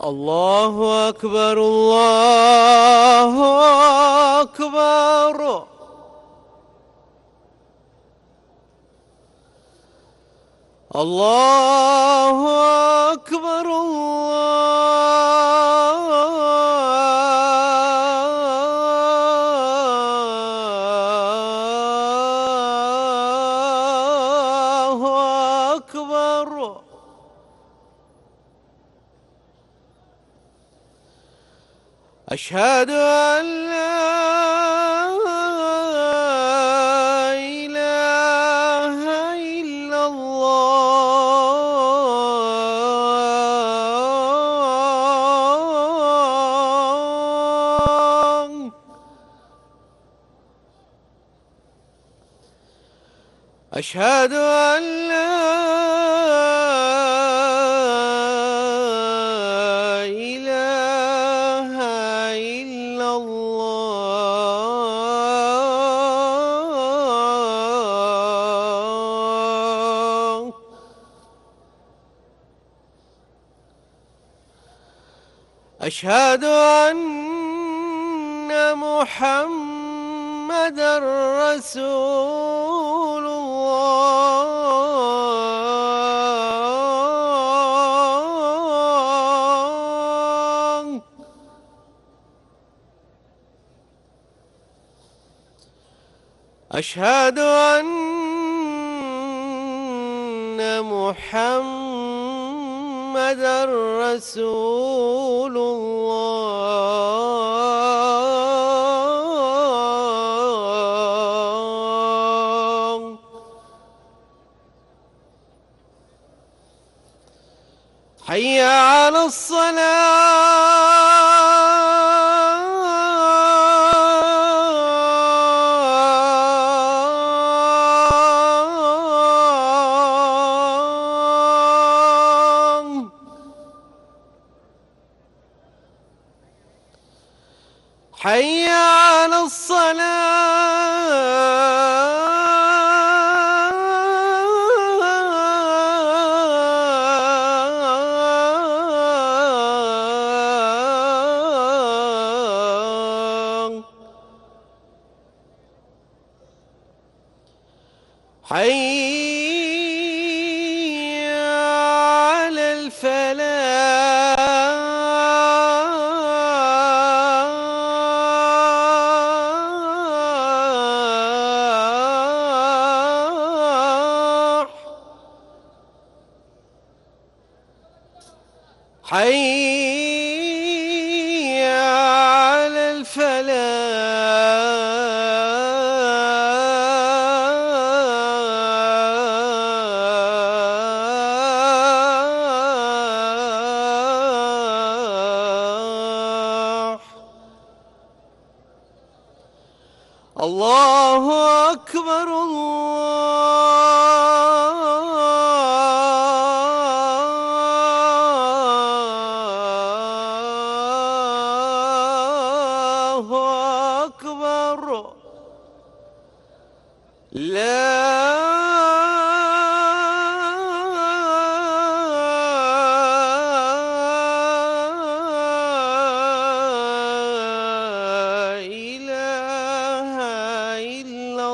الله أكبر الله أكبر. الله أكبر الله أكبر. أشهد أن لا إله إلا الله. أشهد أن لا إله إلا الله. أشهد أن محمدًا رسول الله. أشهد أن محمدًا رسول الله. حي على الصلاة. حي على الصلاة. حي على الفلاح. حي على الفلاح. الله أكبر الله أكبر. لا إله إلا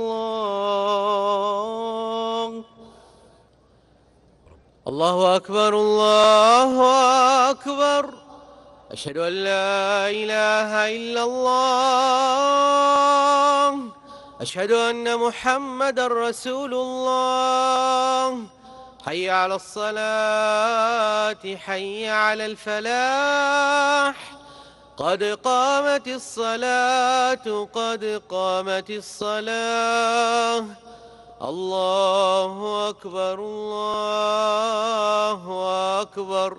الله. الله أكبر الله أكبر. أشهد أن لا إله إلا الله. أشهد أن محمدًا رسول الله. حي على الصلاة حي على الفلاح. قد قامت الصلاة قد قامت الصلاة. الله أكبر الله أكبر.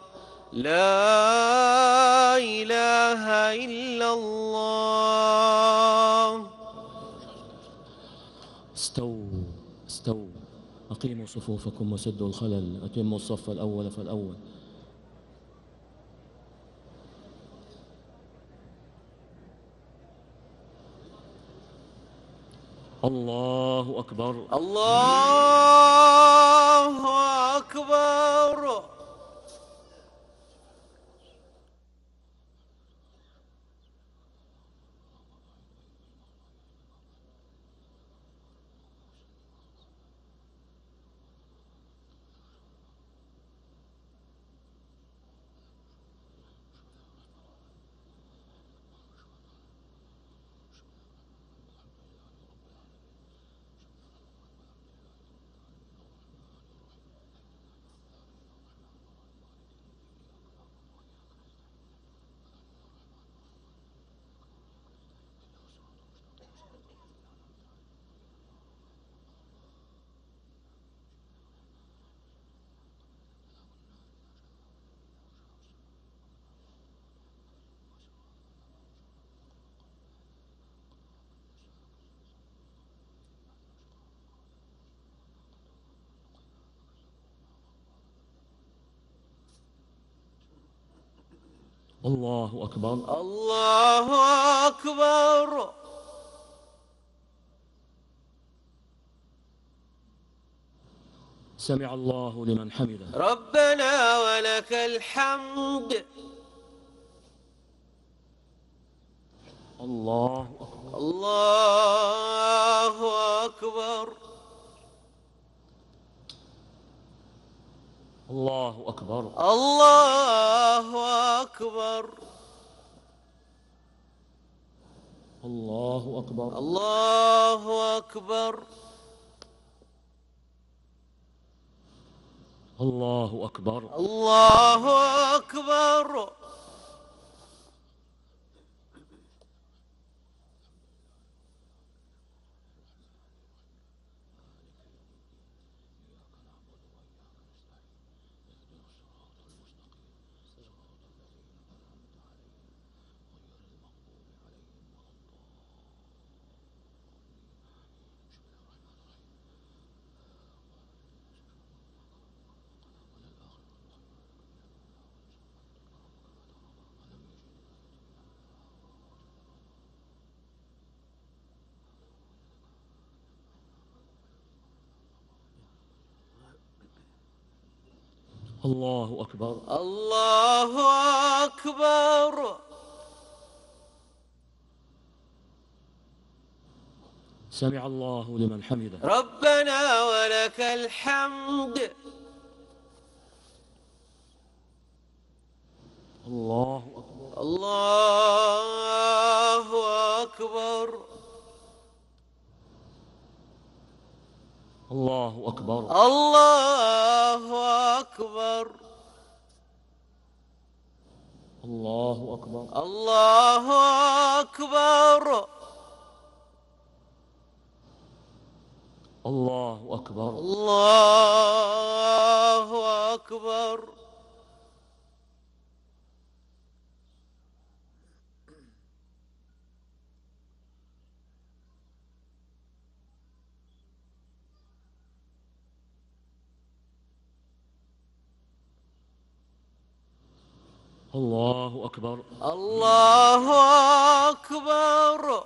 لا إله إلا الله. استووا استووا، أقيموا صفوفكم وسدوا الخلل، أتموا الصف الأول فالأول. الله أكبر الله أكبر. الله أكبر. الله أكبر. سمع الله لمن حمده. ربنا ولك الحمد. الله أكبر. الله أكبر. الله أكبر. الله أكبر. الله أكبر. الله أكبر. الله أكبر. الله أكبر. الله أكبر. الله أكبر. سمع الله لمن حمده. ربنا ولك الحمد. الله أكبر. الله أكبر. الله أكبر. الله أكبر. الله أكبر. الله أكبر. الله أكبر. الله أكبر. الله أكبر. الله أكبر.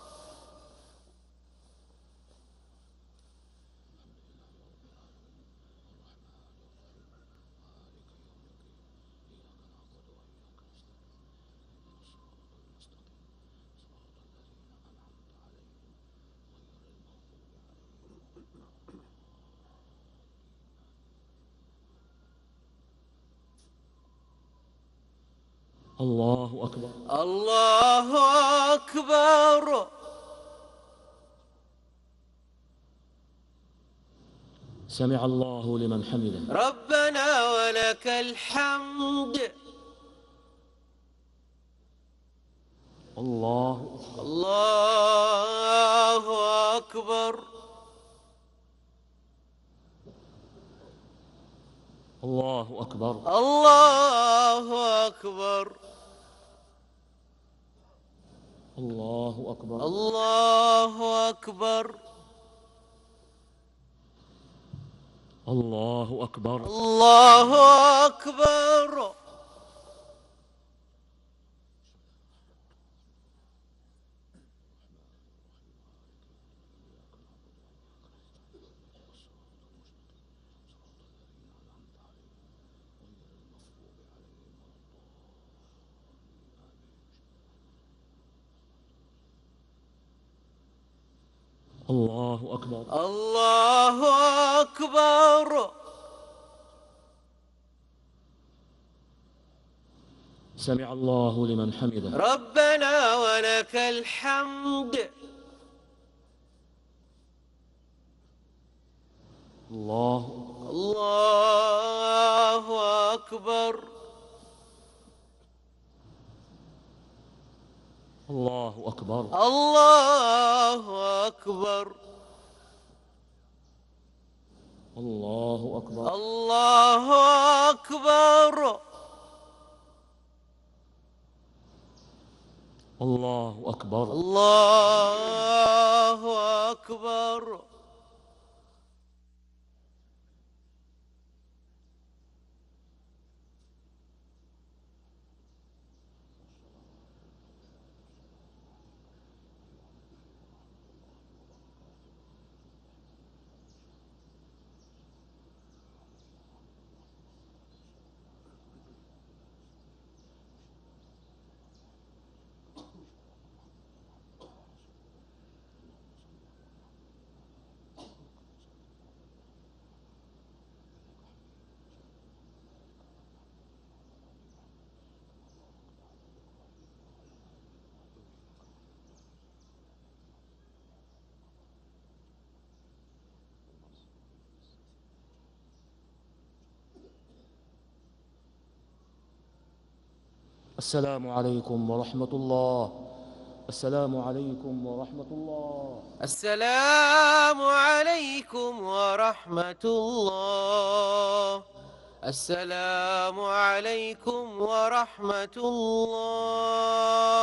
الله أكبر. الله أكبر. سمع الله لمن حمده. ربنا ولك الحمد. الله. الله أكبر. الله أكبر. الله أكبر. الله أكبر. الله أكبر. الله أكبر. الله أكبر. الله أكبر. الله أكبر. سمع الله لمن حمده. ربنا ولك الحمد. الله. الله أكبر. الله أكبر. الله أكبر. الله أكبر. الله أكبر. الله أكبر. الله أكبر. السلام عليكم ورحمة الله. السلام عليكم ورحمة الله. السلام عليكم ورحمة الله. السلام عليكم ورحمة الله.